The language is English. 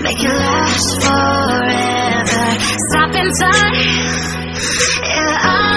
make it last forever. Stop in time. Yeah,